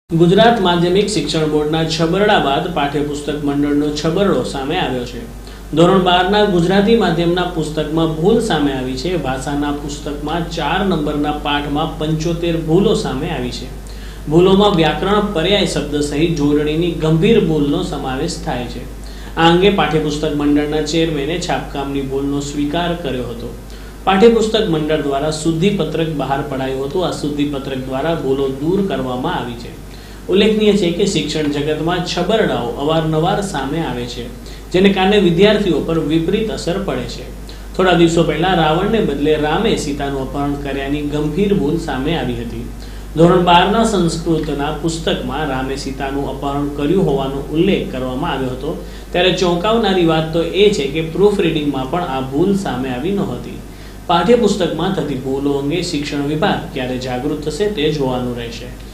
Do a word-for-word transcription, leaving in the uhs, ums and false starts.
ગુજરાત માધ્યમિક શિક્ષણ બોર્ડના છબરડા બાદ પાઠ્યપુસ્તક મંડળનો છબરડો સામે આવ્યો છે। ધોરણ બારના ગુજરાતી માધ્યમના પુસ્તકમાં ભૂલ સામે આવી છે। ભાષાના પુસ્તકમાં ચાર નંબરના પાઠમાં પંચોતેર ભૂલો સામે આવી છે। ભૂલોમાં વ્યાકરણ પર્યાય શબ્દ સહિત જોડણીની ગંભીર ભૂલનો સમાવેશ થાય છે। આ અંગે પાઠ્યપુસ્તક મંડળના ચેરમેને છાપકામની ભૂલનો સ્વીકાર કર્યો હતો। પાઠ્યપુસ્તક મંડળ દ્વારા શુદ્ધિપત્રક બહાર પડાયું હતું। આ શુદ્ધિપત્રક દ્વારા ભૂલો દૂર કરવામાં આવી છે। ઉલ્લેખનીય છે કે શિક્ષણ જગતમાં છબરડાઓ અવારનવાર સામે આવે છે, જેને કારણે વિદ્યાર્થીઓ પર વિપરીત અસર પડે છે। થોડા દિવસો પહેલા રાવણને બદલે રામે સીતાનું અપહરણ કર્યાની ગંભીર ભૂલ સામે આવી હતી। ધોરણ બારના સંસ્કૃતના પુસ્તકમાં રામે સીતાનું અપહરણ કર્યું હોવાનો ઉલ્લેખ કરવામાં આવ્યો હતો। ત્યારે ચોંકાવનારી વાત તો એ છે કે પ્રૂફ રીડિંગમાં પણ આ ભૂલ સામે આવી નહોતી। પાઠ્યપુસ્તકમાં થતી ભૂલો અંગે શિક્ષણ વિભાગ ક્યારે જાગૃત થશે તે જોવાનું રહેશે।